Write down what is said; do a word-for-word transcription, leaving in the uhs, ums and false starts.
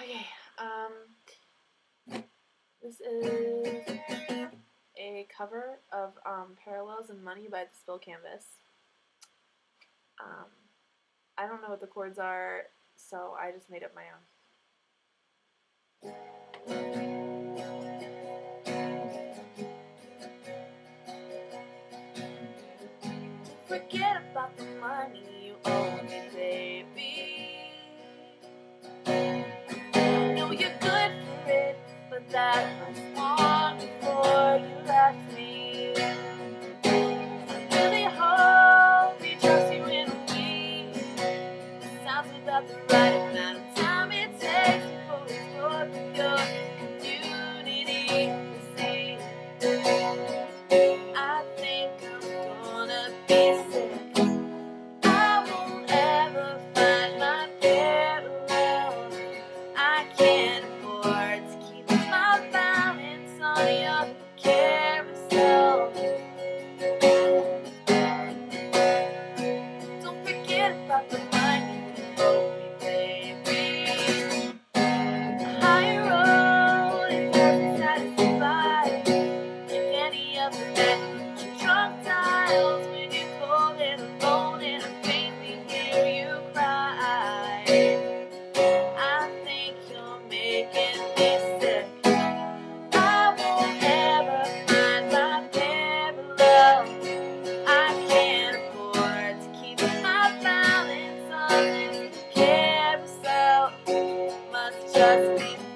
Okay, um, this is a cover of um, Parallels and Money by the Spill Canvas. Um, I don't know what the chords are, so I just made up my own. Forget about the money you owe me, baby. I know you're good for it, but that was long before you left me. I really hope he trusts you in a week. It sounds about the right amount of time it takes before it's bored with your community. See, I think I'm gonna be sick. I won't ever find my parallel. I can't afford to keep my balance on your carousel. Don't forget about the money you owe me, baby. The high road, it doesn't satisfy like any other man. Your drunk dials when you're cold and alone, and I faintly hear you cry. I think you're making me sick. I won't ever find my parallel. I can't afford to keep my balance on this carousel. Must just be